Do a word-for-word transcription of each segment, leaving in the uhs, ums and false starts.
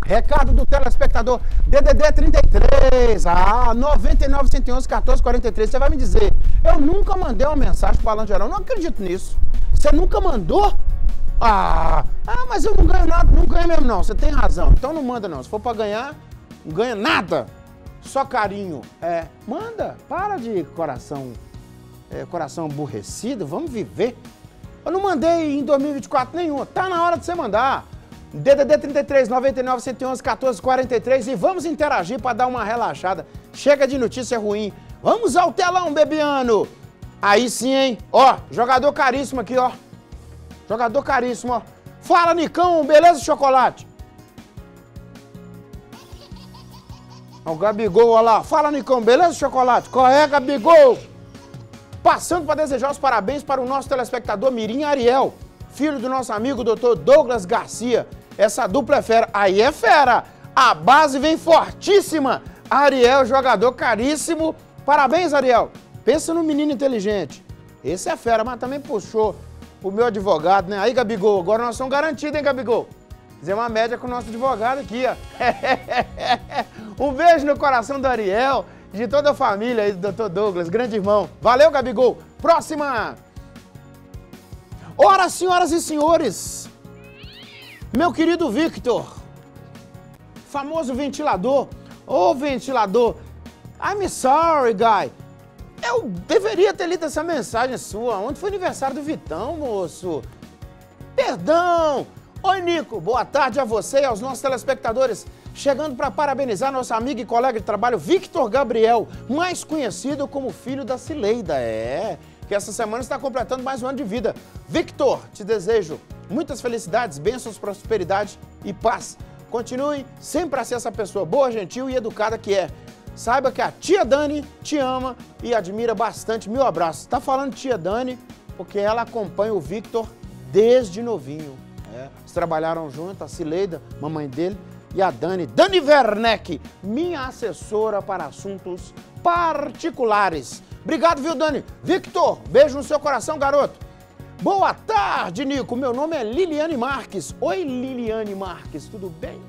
Recado do telespectador, D D D trinta e três, ah, noventa e nove, cento e onze, quatorze, quarenta e três. Você vai me dizer, eu nunca mandei uma mensagem pro Balanço Geral, não acredito nisso. Você nunca mandou? Ah, ah, mas eu não ganho nada, não ganho mesmo não, você tem razão. Então não manda não, se for pra ganhar, não ganha nada. Só carinho. É, manda, para de coração, é, coração aborrecido, vamos viver. Eu não mandei em dois mil e vinte e quatro nenhum, tá na hora de você mandar. D D D trinta e três, noventa e nove, cento e onze, quatorze, quarenta e três e vamos interagir para dar uma relaxada. Chega de notícia ruim. Vamos ao telão, Bebiano. Aí sim, hein? Ó, jogador caríssimo aqui, ó. Jogador caríssimo, ó. Fala, Nicão, beleza, chocolate? Ó, o Gabigol, ó lá. Fala, Nicão, beleza, chocolate? Qual é, Gabigol? Passando para desejar os parabéns para o nosso telespectador Mirim Ariel, filho do nosso amigo doutor Douglas Garcia. Essa dupla é fera. Aí é fera. A base vem fortíssima. Ariel, jogador caríssimo. Parabéns, Ariel. Pensa no menino inteligente. Esse é fera, mas também puxou o meu advogado, né? Aí, Gabigol, agora nós somos garantidos, hein, Gabigol? Fazer uma média com o nosso advogado aqui, ó. Um beijo no coração do Ariel, de toda a família aí do doutor Douglas, grande irmão. Valeu, Gabigol. Próxima. Ora, senhoras e senhores, meu querido Victor, famoso ventilador, ô ventilador, I'm sorry, guy, eu deveria ter lido essa mensagem sua, ontem foi aniversário do Vitão, moço, perdão. Oi, Nico, boa tarde a você e aos nossos telespectadores, chegando para parabenizar nosso amigo e colega de trabalho Victor Gabriel, mais conhecido como filho da Cileida, é... que essa semana está completando mais um ano de vida. Victor, te desejo muitas felicidades, bênçãos, prosperidade e paz. Continue sempre a ser essa pessoa boa, gentil e educada que é. Saiba que a tia Dani te ama e admira bastante. Meu abraço. Tá falando tia Dani porque ela acompanha o Victor desde novinho. É. Eles trabalharam junto, a Cileida, mamãe dele, e a Dani, Dani Werneck, minha assessora para assuntos particulares. Obrigado, viu, Dani? Victor, beijo no seu coração, garoto. Boa tarde, Nico. Meu nome é Liliane Marques. Oi, Liliane Marques, tudo bem?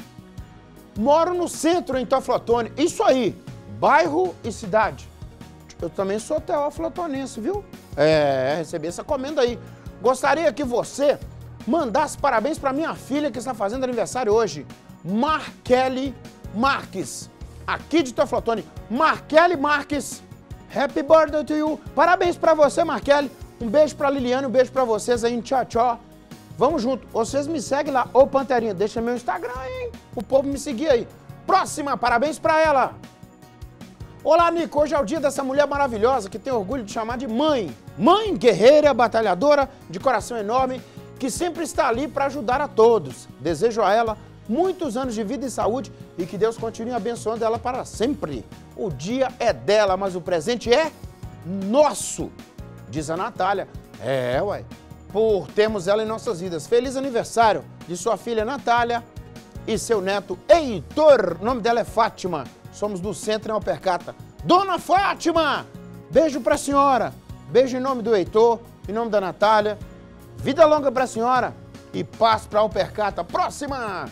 Moro no centro, em Teoflotone. Isso aí, bairro e cidade. Eu também sou teoflotonense, viu? É, recebi essa comenda aí. Gostaria que você mandasse parabéns para minha filha que está fazendo aniversário hoje, Marquele Marques, aqui de Teoflotone. Marquele Marques. Happy birthday to you. Parabéns pra você, Marquele. Um beijo pra Liliane, um beijo pra vocês aí, tchau, tchau. Vamos junto. Vocês me seguem lá. Ô, Panterinha, deixa meu Instagram aí, hein? O povo me seguir aí. Próxima, parabéns pra ela. Olá, Nico. Hoje é o dia dessa mulher maravilhosa que tem orgulho de chamar de mãe. Mãe guerreira, batalhadora, de coração enorme, que sempre está ali pra ajudar a todos. Desejo a ela muitos anos de vida e saúde e que Deus continue abençoando ela para sempre. O dia é dela, mas o presente é nosso, diz a Natália. É, ué, por termos ela em nossas vidas. Feliz aniversário de sua filha Natália e seu neto Heitor. O nome dela é Fátima. Somos do centro em Alpercata. Dona Fátima, beijo pra senhora. Beijo em nome do Heitor, em nome da Natália. Vida longa pra senhora e paz pra Alpercata. Próxima!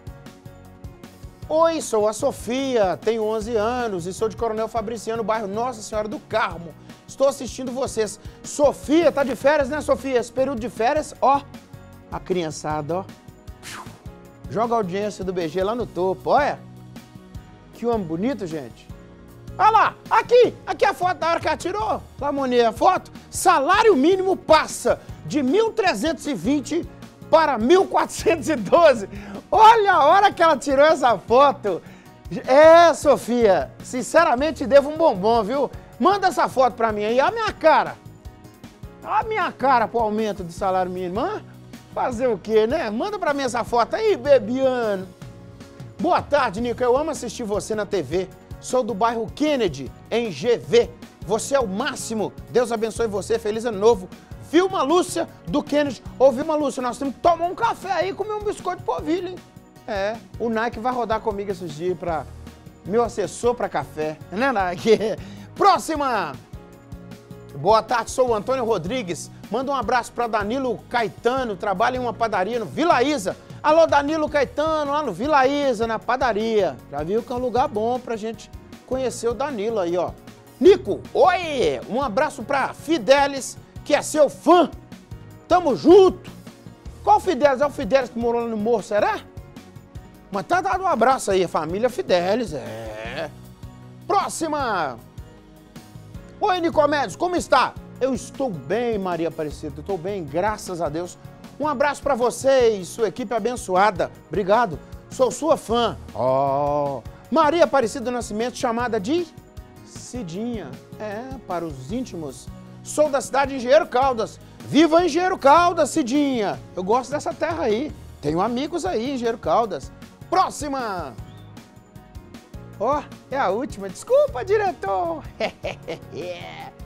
Oi, sou a Sofia, tenho onze anos e sou de Coronel Fabriciano, bairro Nossa Senhora do Carmo. Estou assistindo vocês. Sofia, tá de férias, né, Sofia? Esse período de férias, ó, a criançada, ó, joga a audiência do B G lá no topo, olha. Que homem bonito, gente. Olha lá, aqui, aqui a foto da hora que ela tirou. Lamonê, a foto. Salário mínimo passa de mil trezentos e vinte para mil quatrocentos e doze. Olha a hora que ela tirou essa foto. É, Sofia, sinceramente devo um bombom, viu? Manda essa foto pra mim aí, a minha cara. A minha cara pro aumento do salário mínimo, hã? Fazer o quê, né? Manda pra mim essa foto aí, Bebiano. Boa tarde, Nico, eu amo assistir você na T V. Sou do bairro Kennedy, em G V. Você é o máximo. Deus abençoe você, feliz ano novo. Vilma Lúcia do Kennedy. Ô, Vilma Lúcia, nós temos que tomar um café aí e comer um biscoito de polvilho, hein? É, o Nike vai rodar comigo esses dias pra meu assessor pra café. Né, Nike? Próxima! Boa tarde, sou o Antônio Rodrigues. Manda um abraço pra Danilo Caetano, trabalha em uma padaria no Vila Isa. Alô, Danilo Caetano, lá no Vila Isa, na padaria. Já viu que é um lugar bom pra gente conhecer o Danilo aí, ó. Nico, oi! Um abraço pra Fidelis, que é seu fã. Tamo junto. Qual Fidelis? É o Fidelis que morou lá no morro, será? Mas tá dado um abraço aí, família Fidelis, é. Próxima. Oi, Nicomedes, como está? Eu estou bem, Maria Aparecida, estou bem, graças a Deus. Um abraço pra você e sua equipe abençoada. Obrigado, sou sua fã. Oh, Maria Aparecida do Nascimento, chamada de Cidinha. É, para os íntimos. Sou da cidade de Engenheiro Caldas. Viva Engenheiro Caldas, Cidinha. Eu gosto dessa terra aí. Tenho amigos aí, Engenheiro Caldas. Próxima. Ó, oh, é a última. Desculpa, diretor.